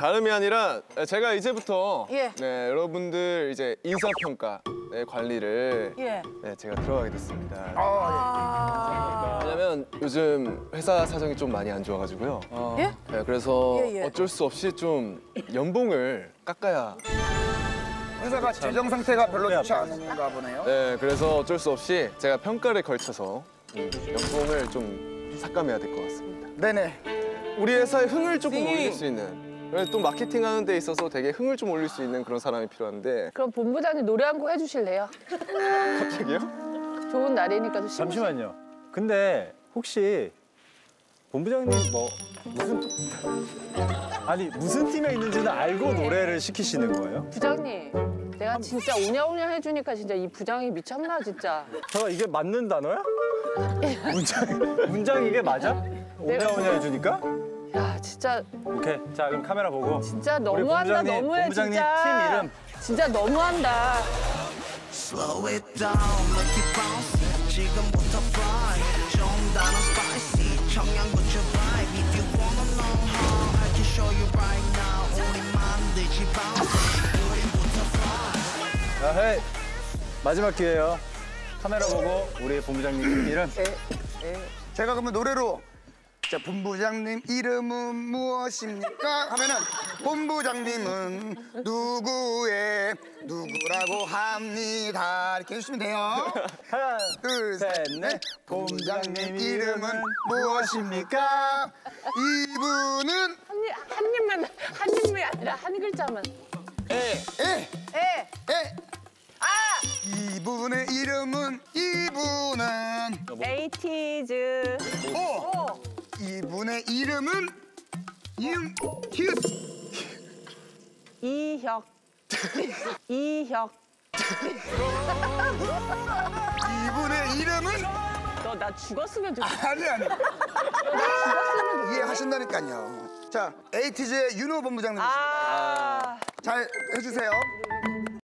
다름이 아니라 제가 이제부터 예. 네, 여러분들 이제 인사평가 관리를 예. 네, 제가 들어가게 됐습니다. 아. 왜냐면 요즘 회사 사정이 좀 많이 안 좋아가지고요. 예? 네, 그래서 예. 어쩔 수 없이 좀 연봉을 깎아야. 회사가 재정 상태가 별로 좋지 않은가 보네요. 네, 그래서 어쩔 수 없이 제가 평가를 걸쳐서 연봉을 좀 삭감해야 될 것 같습니다. 네네. 우리 회사의 흥을 조금 올릴 수 있는. 그래서 또 마케팅하는 데 있어서 되게 흥을 좀 올릴 수 있는 그런 사람이 필요한데. 그럼 본부장님 노래 한 곡 해주실래요? 갑자기요? 좋은 날이니까 또 잠시만요. 근데 혹시 본부장님 뭐 무슨 팀에 있는지는 알고 노래를 시키시는 거예요? 부장님, 내가 진짜 오냐오냐 해주니까 진짜 이 부장이 미쳤나 진짜. 저 이게 맞는 단어야? 문장 이게 맞아? 오냐오냐 해주니까? 야 진짜 오케이. 자 그럼 카메라 보고. 진짜 우리 너무한다 너무해 본부장님 진짜. 팀 이름. 진짜 너무한다. Slow it down, make it bounce. 지금부터 fly. 좀 다른 spicy. 청양고추 vibe. If you wanna know how, I can show you right now. 우리 만들지 bounce. 우리부터 fly. 자, 헤이. 마지막 기회예요. 카메라 보고 우리 본부장님 팀 이름. 제가 그러면 노래로 자, 본부장님 이름은 무엇입니까? 하면은 본부장님은 누구라고 합니다. 이렇게 해주시면 돼요. 하나, 둘, 셋, 넷. 본부장님 이름은 무엇입니까? 이분은 한 입만이 아니라 한 글자만. 에. 이분의 이름은 에이티즈. 이분의 이름은 히읗. 이혁. 이분의 이름은 너 나 죽었으면 좋겠어. 아니. 너 나 죽었으면 좋겠어. 이해하신다니까요. 자, 에이티즈의 윤호 본부장님이십니다. 잘 해주세요.